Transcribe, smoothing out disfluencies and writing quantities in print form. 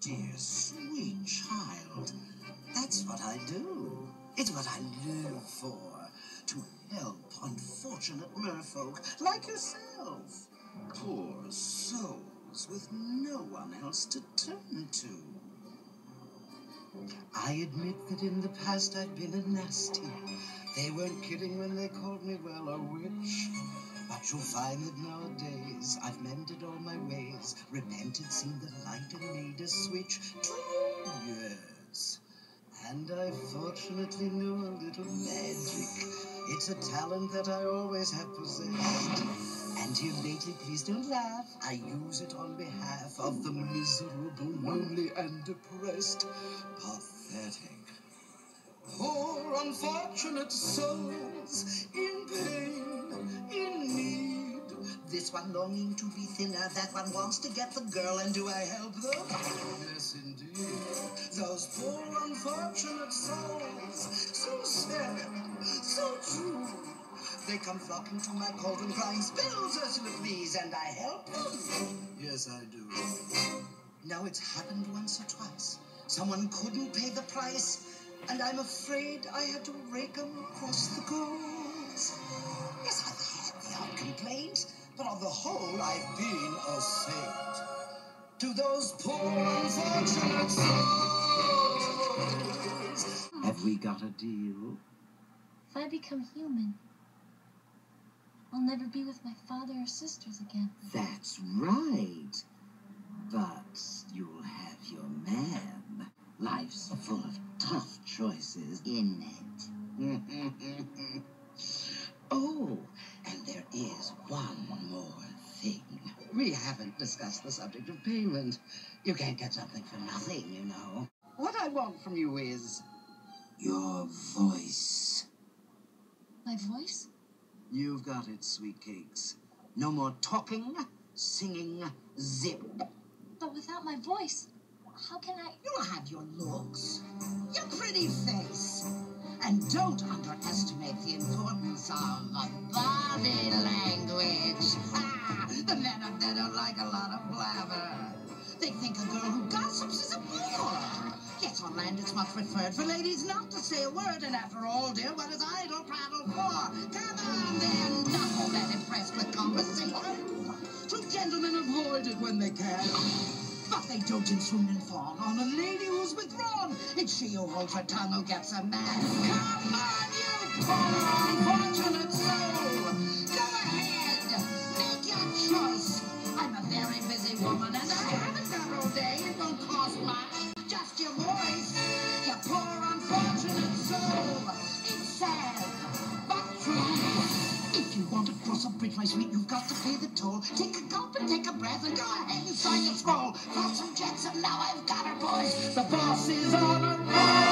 dear, sweet child. That's what I do. It's what I live for. To help unfortunate merfolk like yourself. Poor souls with no one else to turn to. I admit that in the past I've been a nasty. They weren't kidding when they called me, well, a witch. But you'll find that nowadays I've mended all my ways, repented, seen the light, and made a switch. 2 years. And I fortunately know a little magic. It's a talent that I always have possessed. And here lately, please don't laugh, I use it on behalf of the miserable, lonely, and depressed. Pathetic. Poor unfortunate souls in pain, in need. This one longing to be thinner, that one wants to get the girl, and do I help them? Yes, indeed. Those poor unfortunate souls, so sad, so true. They come flocking to my cauldron, crying, "Spills, Ursula, please," and I help them. Yes, I do. Now it's happened once or twice. Someone couldn't pay the price, and I'm afraid I had to rake 'em across the coals. Yes, I've had the odd complaint, but on the whole, I've been a saint. To those poor unfortunate souls. Have we got a deal? If I become human, I'll never be with my father or sisters again. That's right. But you'll have your man. Life's full of tough choices, isn't it? Oh, and there is one more thing. We haven't discussed the subject of payment. You can't get something for nothing, you know. What I want from you is your voice. My voice? You've got it, sweet cakes. No more talking, singing, zip. But without my voice, how can I... You'll have your looks, your pretty face. And don't underestimate the importance of body language. The men up there don't like a lot of blabber. They think a girl who gossips is a bore. Yes, on land it's much preferred for ladies not to say a word. And after all, dear, what is idle prattle for? Come on, then, not all that impressed with conversation. True gentlemen avoid it when they can. But they dote and swoon and fawn on a lady who's withdrawn. It's she who holds her tongue who gets a man. Come on, you poor unfortunate soul. Go ahead, make your choice. I'm a very busy woman and I haven't got all day. It won't cost much, just your voice. You poor unfortunate soul. It's sad, but true. If you want to cross a bridge, my sweet, you've got to pay the toll. Take a gulp and take a breath and go ahead and sign your scroll. Cross some jets and now I've got her, boys. The boss is on a roll.